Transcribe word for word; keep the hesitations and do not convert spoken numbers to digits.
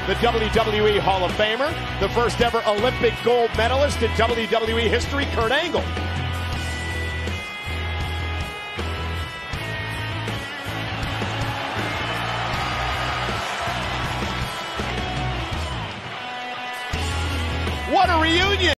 the W W E Hall of Famer, the first ever Olympic gold medalist in W W E history, Kurt Angle. What a reunion!